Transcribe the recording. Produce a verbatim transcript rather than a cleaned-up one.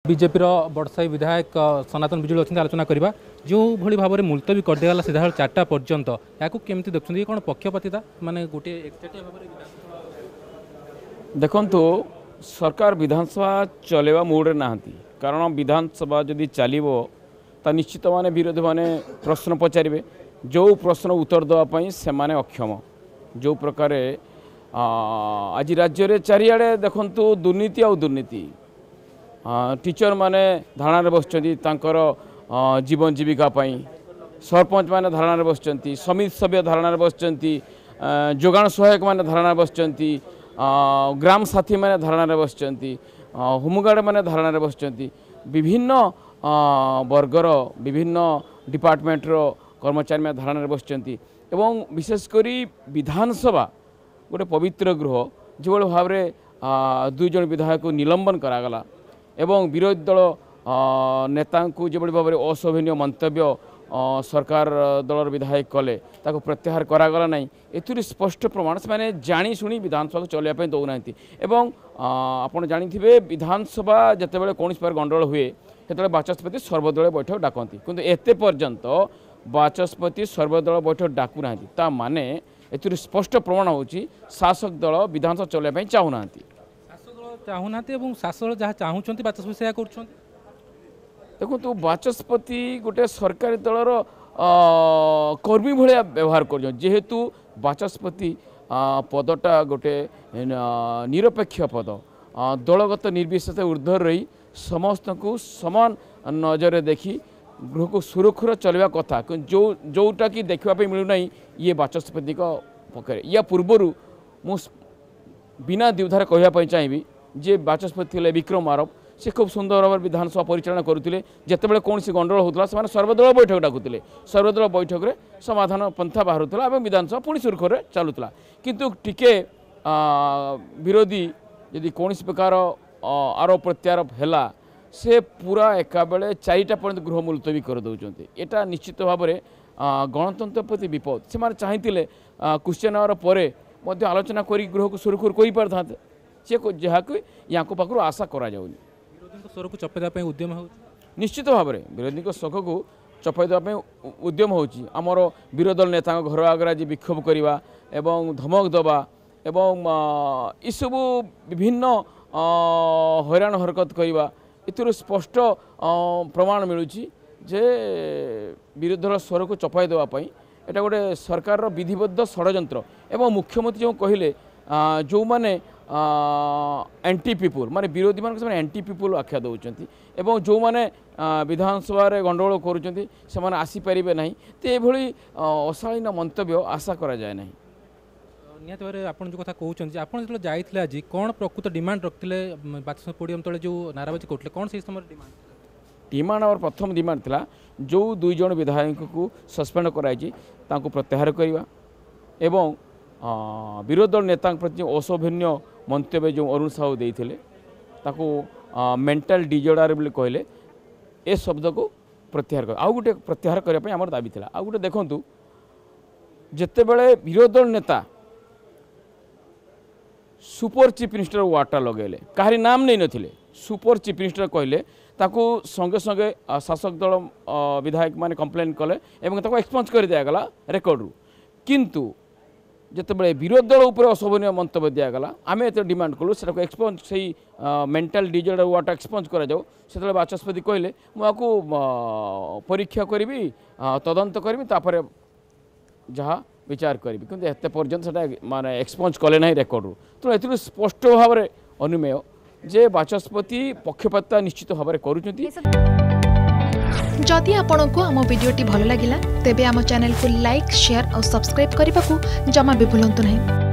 BJP बड़साई विधायक सनातन बिजुली अच्छे आलोचना करवा जो भली भाव में मुलतवी करदेगला सीधा चार्टा पर्यंत या केमती देखते कौन पक्षपातिता माने गोटे देखु सरकार विधानसभा चलेवा मूड्रे ना कारण विधानसभा जदि चलो तो निश्चित माने विरोधी माने प्रश्न पचारे जो प्रश्न उत्तर देवाई से माने अक्षम जो प्रकार आज राज्य में चारिड़े देखु दुर्नीति आ दुर्नीति टीचर माने धारणा बस जीवन जीविका सरपंच माने धारणा बस समिति सभ्य धारणा बस जोगाण सहायक माने धारणा बस ग्राम साथी माने धारणा बस होमगार्ड माने धारणा बस विभिन्न वर्गर विभिन्न डिपार्टमेंटर कर्मचारी माने धारणा बस एवं विशेषकर विधानसभा गोटे पवित्र गृह जो भाव में दुई जन विधायक को निलंबन करागला एवं विरोधी दल नेता जो भाव में अशोभनीय मंतव्य सरकार दलर विधायक कले ताको प्रत्याहार करागला नहीं एथुरी स्पष्ट प्रमाण से जानी शुणी विधानसभा को चलने दौना एवं आपड़ जानी विधानसभा जिते कौन प्रकार गंडगोल हुए से बाचस्पति सर्वदलीय बैठक डाकती किंतु एते पर्यंत बाचस्पति सर्वदलीय बैठक डाकुना ता माने एथुरी स्पष्ट प्रमाण होची शासक दल विधानसभा चलने चाहूना चाहूना शासक जहाँ चाहूँ बाचस्पति से कर देखो तो बाचस्पति गोटे सरकारी दलर कर्मी भाया व्यवहार कर जेहेतु बाचस्पति पदटा गोटे निरपेक्ष पद दलगत निर्विशेष ऊर्ध्वर रही समस्त को समान नजर देखी गृह को सुरक्षित चलवा कथा जो जोटा कि देखापी मिलूना ये बाचस्पति पक्षे या पूर्वर मु बिना द्विधार कहवाई चाहिए जे बाचस्पति थे विक्रम आरोप से खूब सुंदर भाव विधानसभा परिचालना करुले जितेबाला कौन गंडगोल होता से सर्वदलीय बैठक डाकुले सर्वदलीय बैठक में समाधान पंथा बाहरुला और विधानसभा पुणी सुरखुर चलुला किंतु टिके विरोधी यदि कौन प्रकार आरोप प्रत्यारोप है से पूरा एका बेले चारिटा पर्यंत गृह मुलतवी कर दौरान यहाँ निश्चित भाव में गणतंत्र प्रति विपद से चाहते क्वेश्चन आवर पर आलोचना कर गृह को सुरखुर कर पार सी जहाँ या पाखु आशा करा जाउनी स्वर को चपेदा उद्यम हो निश्चित भाव में विरोधी शोक को चपेदा उद्यम होमर विरोधी दल नेता घर आगे आज विक्षोभ करवा एवं धमक दबा एवं इसबू विभिन्न हैरान हरकत करवा एथुर स्पष्ट प्रमाण मिलूँ जे विरोधी दल स्वर को चपाई देवाई एटा गोटे सरकार विधिबद्ध षड्यंत्र एवं मुख्यमंत्री जो कहले जो माने एंटी पीपुल माने विरोधी मान एंटी पीपुल आख्या दौरान एवं जो माने विधानसभा गंडगोल कर आसीपारे ना तो ये अशालीन मंतव्य आशा करा जाए ना निहत भाव आप जो कथा कहते हैं आपड़ जो जाते आज कौन प्रकृत डिमांड रखते बाचस्पति पोडियम तले जो नाराबाजी करते कौन से समय डिमांड डिमांड और प्रथम डिमांड थिला जो दुई जन विधायक को सस्पेंड कराई प्रत्याहार करवा एवं विरोधी दल नेता प्रति अशोभनीय मंतव्य जो अरुण साहू देते मेंटल डिजॉर्डर बोली कहले ए शब्द को प्रत्याहार कर आउ गोटे प्रत्याहार करने आम दाबी था आउ गोटे देखूँ जितेबले विरोधी दल नेता सुपर चीफ मिनिस्टर वार्ता लगेले कहारी नाम नहीं नथिले सुपर चीफ मिनिस्टर कहले ताकू संगे संगे शासक दल विधायक माने कंप्लेन कले एवं ताकू एक्सपंज कर दिगला रेकर्ड रु किंतु जितेबाला विरोधी दल उपर अशोभनीय मंतव्य दिगला आम एत डिमांड कलु से एक्सपंज से मेंटल डिजॉर्डर वार्ड एक्सपंज करा जाओ से बाचस्पति कहले मुझे परीक्षा करी तदंत करी तापर जहाँ विचार करी कि एत पर्यंत से माने एक्सपंज कले ना रेकर्ड रु तो ये स्पष्ट भाव में अनुमेय जे बाचस्पति पक्षपातिता निश्चित भाव में करुँच जदि आपंक आम भिडी भल लगा तेब आम चैनल को लाइक शेयर और सब्सक्राइब करने को जमा भी भूलु नहीं।